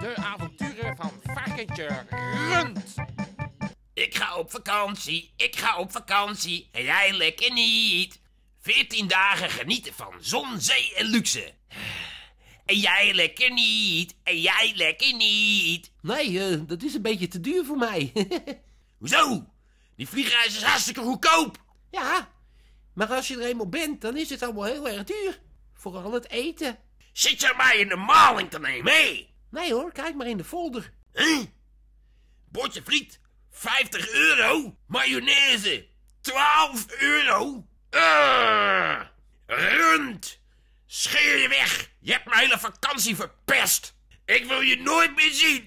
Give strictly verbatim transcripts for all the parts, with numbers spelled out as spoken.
De avonturen van varkentje Rund. Ik ga op vakantie, ik ga op vakantie en jij lekker niet. Veertien dagen genieten van zon, zee en luxe. En jij lekker niet, en jij lekker niet. Nee, uh, dat is een beetje te duur voor mij. Hoezo? Die vliegreis is hartstikke goedkoop. Ja, maar als je er eenmaal bent, dan is het allemaal heel erg duur. Vooral het eten. Zit je mij in de maling te nemen, hé? Nee hoor, kijk maar in de folder. Huh? Bordje friet, vijftig euro. Mayonaise, twaalf euro. Uh, Rund, scheer je weg. Je hebt mijn hele vakantie verpest. Ik wil je nooit meer zien.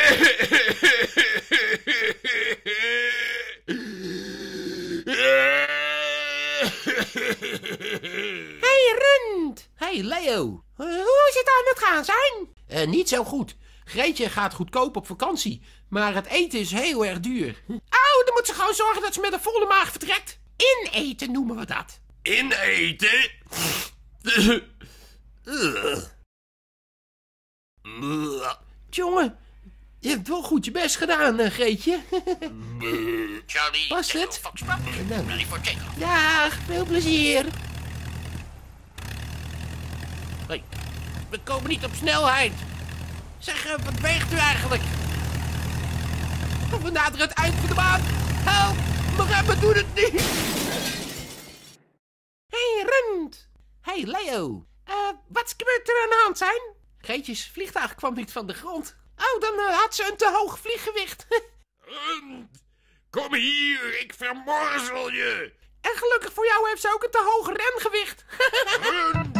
Hey Rund! Hey Leo! Uh, hoe is het aan het gaan zijn? Uh, niet zo goed. Greetje gaat goedkoop op vakantie, maar het eten is heel erg duur. Oh, dan moet ze gewoon zorgen dat ze met een volle maag vertrekt. Ineten noemen we dat. Ineten? Jongen, je hebt wel goed je best gedaan, uh, Greetje. Charlie, Was het? Fox Pop, Nou. ready for take. Dag, veel plezier. Hey, we komen niet op snelheid. Zeg, uh, wat weegt u eigenlijk? We naderen het eind van de baan. Help, mijn remmen doen het niet. Hey Rund. Hey Leo. Uh, wat gebeurt er aan de hand zijn? Greetjes vliegtuig kwam niet van de grond. Oh, dan uh, had ze een te hoog vlieggewicht. Rund, kom hier, ik vermorzel je. En gelukkig voor jou heeft ze ook een te hoog rengewicht. Rund,